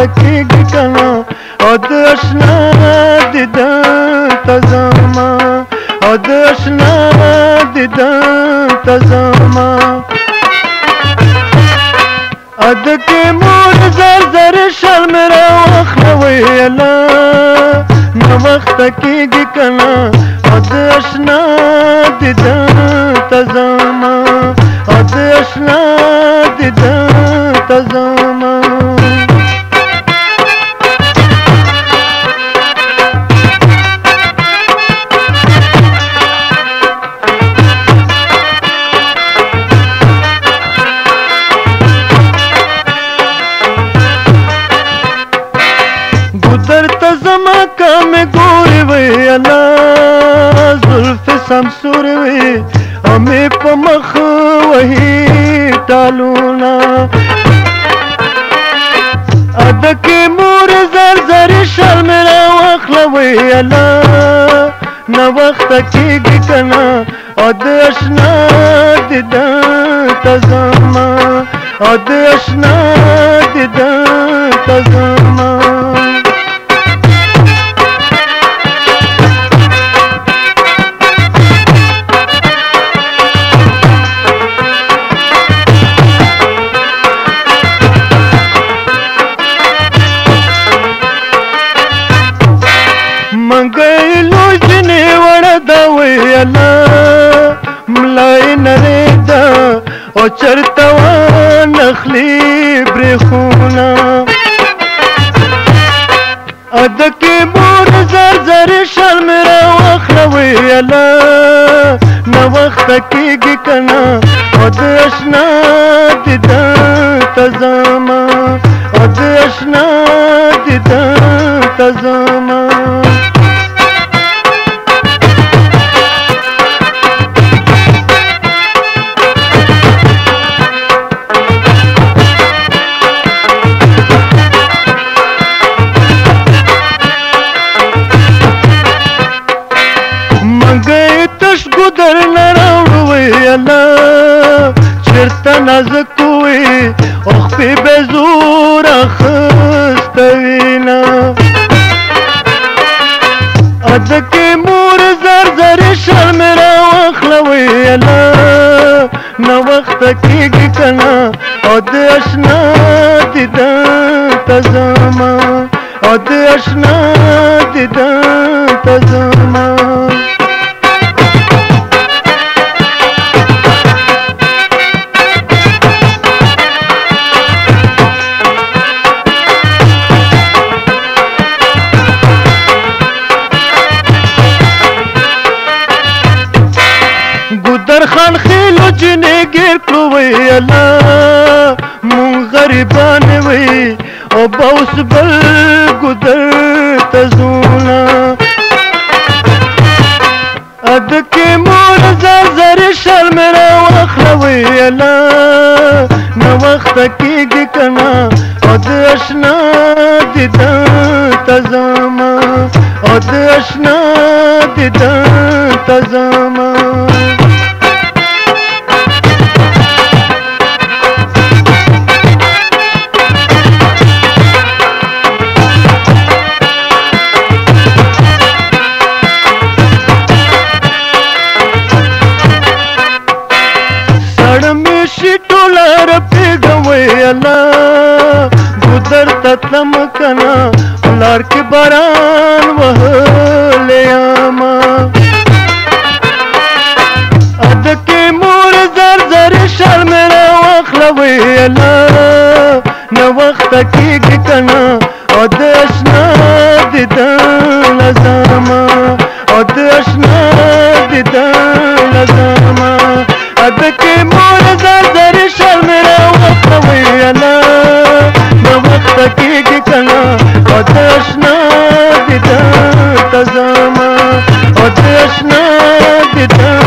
کېږي کنه او د اشنا دیدن ته ځمه او د اشنا دیدن ته ځمه ادکې مور زر زر شرم راواخله ویله ناوخته کېږي کنه او د اشنا دیدن ته ځمه او د اشنا دیدن ته ځمه گودر ته زما کمې ګورې وی الله زلفې سمسورې وی او مې په مخ وهي ټالونه ادکې مور زر زر شرم راواخله وی الله ناوخته کېږي کنه او د اشنا دیدن ته ځمه او د اشنا دیدن ته ځمه منګی لوجنې وړه ده ویله ملای نرې ده او چرته وانخلي برېښونه ادکې مور زر زر شرم راواخله ویله ناوخته کېږي کنه او د اشنا دیدن ته ځمه او د اشنا دیدن ته ځمه منګی تش ګودر نه راوړو ویله چېرته نازک وي او خپې به زور اخیسته وینه ادکې مور زر زر شرم راواخله ویله ناوخته کېږي کنه او د اشنا دیدن ته ځمه او د اشنا دیدن ته ځمه گودر خان خیلو جنې ګیر کړو ویله مونږ غریبان وی او به اوس بل ګودر ته ځونه ادکې مور زر زر شرم راواخله ویله ناوخته کېږي کنه او د اشنا دیدن ته ځمه او د اشنا دیدن ته ځمه گودر ته تلم کنه لار کې باران وهلی یمه ادکې مور زر زر شرم راواخله ویله ناوخته کېږي کنه او د اشنا دیدن ځمه او د اشنا دیدن ځمه ادکې مور زر زر شرم راواخله ویله ناوخته کېږي کنه او د اشنا دیدن ته ځمه او د اشنا دیدن